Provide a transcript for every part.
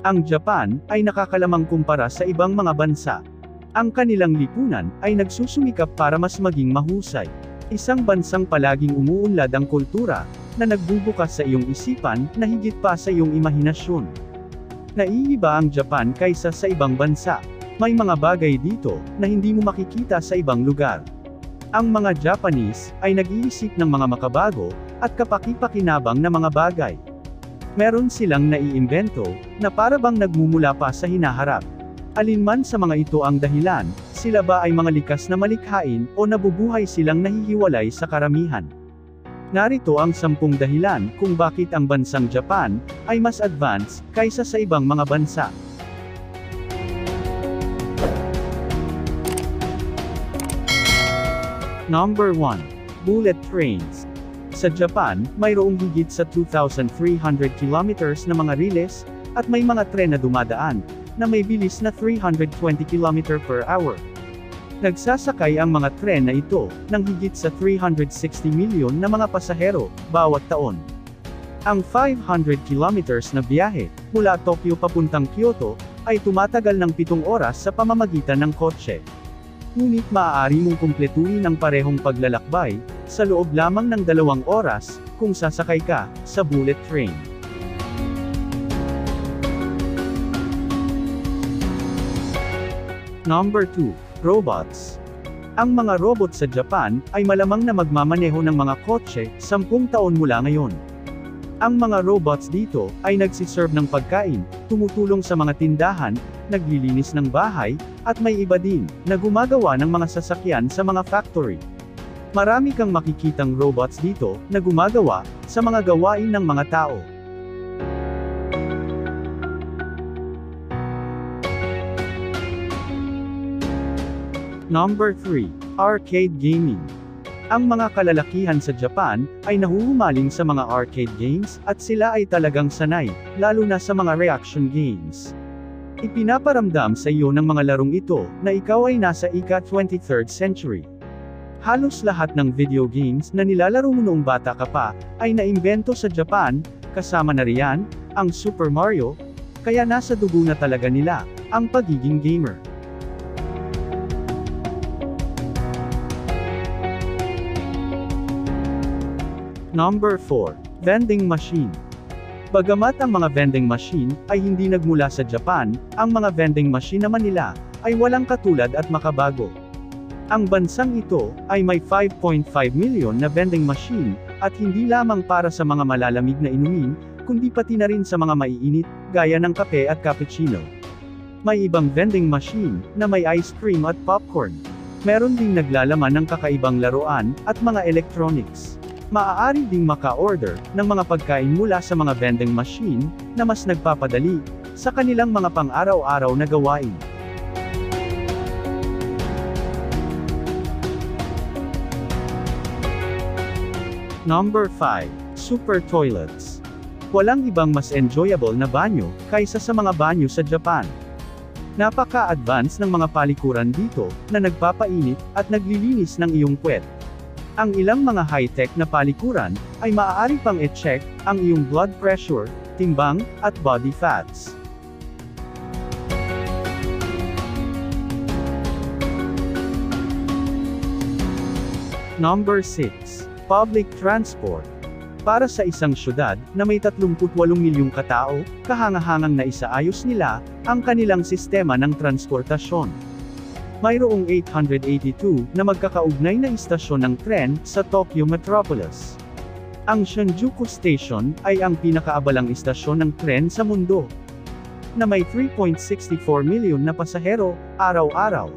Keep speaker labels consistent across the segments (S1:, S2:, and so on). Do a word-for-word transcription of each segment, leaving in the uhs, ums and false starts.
S1: Ang Japan ay nakakalamang kumpara sa ibang mga bansa. Ang kanilang lipunan ay nagsusumikap para mas maging mahusay. Isang bansang palaging umuunlad ang kultura, na nagbubukas sa iyong isipan, na higit pa sa iyong imahinasyon. Naiiba ang Japan kaysa sa ibang bansa. May mga bagay dito, na hindi mo makikita sa ibang lugar. Ang mga Japanese, ay nag-iisip ng mga makabago, at kapaki-pakinabang na mga bagay. Meron silang naiimbento, na para bang nagmumula pa sa hinaharap. Alinman sa mga ito ang dahilan, sila ba ay mga likas na malikhain, o nabubuhay silang nahihiwalay sa karamihan? Narito ang sampung dahilan kung bakit ang bansang Japan ay mas advanced kaysa sa ibang mga bansa. Number one. Bullet trains. Sa Japan, mayroong higit sa two thousand three hundred kilometers na mga riles, at may mga tren na dumadaan, na may bilis na three hundred twenty kilometers per hour. Nagsasakay ang mga tren na ito, ng higit sa three hundred sixty milyon na mga pasahero, bawat taon. Ang five hundred kilometers na biyahe, mula Tokyo papuntang Kyoto, ay tumatagal ng pitong oras sa pamamagitan ng kotse. Ngunit maaari mong kumpletuhin ang parehong paglalakbay, sa loob lamang ng dalawang oras, kung sasakay ka, sa bullet train. Number two. Robots. Ang mga robot sa Japan, ay malamang na magmamaneho ng mga kotse, sampung taon mula ngayon. Ang mga robots dito, ay nagsiserve ng pagkain, tumutulong sa mga tindahan, naglilinis ng bahay, at may iba din, na gumagawa ng mga sasakyan sa mga factory. Marami kang makikitang robots dito, na gumagawa, sa mga gawain ng mga tao. Number three. Arcade gaming. Ang mga kalalakihan sa Japan, ay nahuhumaling sa mga arcade games, at sila ay talagang sanay, lalo na sa mga reaction games. Ipinaparamdam sa iyo ng mga larong ito, na ikaw ay nasa ika twenty-third century. Halos lahat ng video games na nilalaro mo noong bata ka pa, ay naimbento sa Japan, kasama na riyan, ang Super Mario, kaya nasa dugo na talaga nila, ang pagiging gamer. Number four. Vending machine. Bagamat ang mga vending machine, ay hindi nagmula sa Japan, ang mga vending machine naman nila, ay walang katulad at makabago. Ang bansang ito, ay may five point five milyon na vending machine, at hindi lamang para sa mga malalamig na inumin, kundi pati na rin sa mga maiinit, gaya ng kape at cappuccino. May ibang vending machine, na may ice cream at popcorn. Meron ding naglalaman ng kakaibang laruan, at mga electronics. Maaari ding maka-order, ng mga pagkain mula sa mga vending machine, na mas nagpapadali, sa kanilang mga pang-araw-araw na gawain. Number five. Super toilets. Walang ibang mas enjoyable na banyo, kaysa sa mga banyo sa Japan. Napaka-advance ng mga palikuran dito, na nagpapainit, at naglilinis ng iyong puwet. Ang ilang mga high-tech na palikuran, ay maaari pang i-check, ang iyong blood pressure, timbang, at body fats. Number six. Public transport. Para sa isang syudad, na may tatlumpu't walong milyong katao, kahangahangang na isaayos nila, ang kanilang sistema ng transportasyon. Mayroong eight hundred eighty-two na magkakaugnay na istasyon ng tren sa Tokyo Metropolis. Ang Shinjuku Station ay ang pinakaabalang istasyon ng tren sa mundo, na may three point six four milyon na pasahero araw-araw.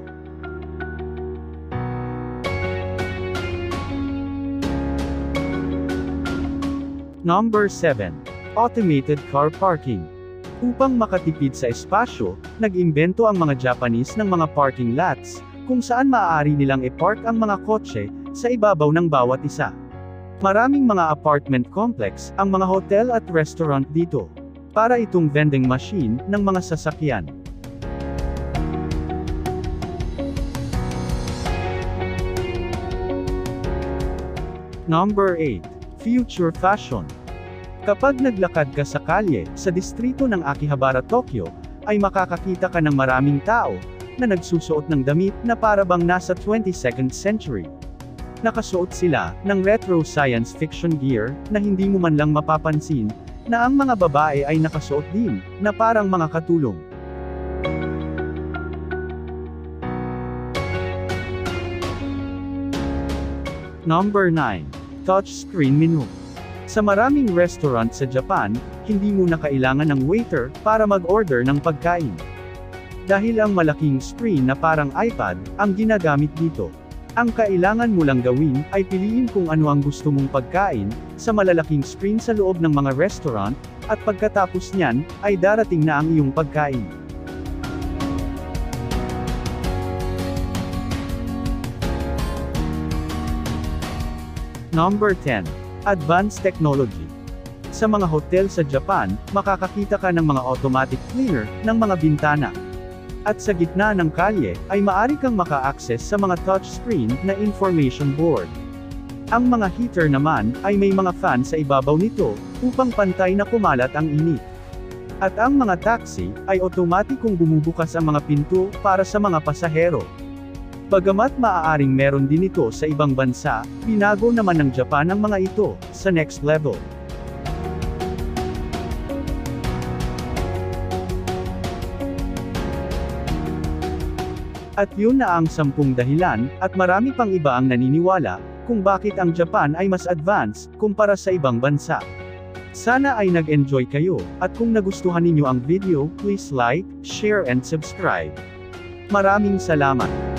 S1: Number seven. Automated car parking. Upang makatipid sa espasyo, nag-imbento ang mga Japanese ng mga parking lots, kung saan maaari nilang i-park ang mga kotse, sa ibabaw ng bawat isa. Maraming mga apartment complex, ang mga hotel at restaurant dito. Para itong vending machine, ng mga sasakyan. Number eight. Future fashion. Kapag naglakad ka sa kalye, sa distrito ng Akihabara, Tokyo, ay makakakita ka ng maraming tao, na nagsusuot ng damit na para bang nasa twenty-second century. Nakasuot sila, ng retro science fiction gear, na hindi mo man lang mapapansin, na ang mga babae ay nakasuot din, na parang mga katulong. Number nine. Touchscreen menu. Sa maraming restaurant sa Japan, hindi mo na kailangan ng waiter para mag-order ng pagkain. Dahil ang malaking screen na parang iPad, ang ginagamit dito. Ang kailangan mo lang gawin, ay piliin kung ano ang gusto mong pagkain, sa malalaking screen sa loob ng mga restaurant, at pagkatapos niyan, ay darating na ang iyong pagkain. Number ten. Advanced Technology. Sa mga hotel sa Japan, makakakita ka ng mga automatic cleaner, ng mga bintana. At sa gitna ng kalye, ay maaari kang maka-access sa mga touchscreen, na information board. Ang mga heater naman, ay may mga fan sa ibabaw nito, upang pantay na kumalat ang init. At ang mga taxi, ay otomatikong bumubukas ang mga pinto, para sa mga pasahero. Bagamat maaaring meron din ito sa ibang bansa, binago naman ng Japan ang mga ito, sa next level. At yun na ang sampung dahilan, at marami pang iba ang naniniwala, kung bakit ang Japan ay mas advanced, kumpara sa ibang bansa. Sana ay nag-enjoy kayo, at kung nagustuhan ninyo ang video, please like, share and subscribe. Maraming salamat.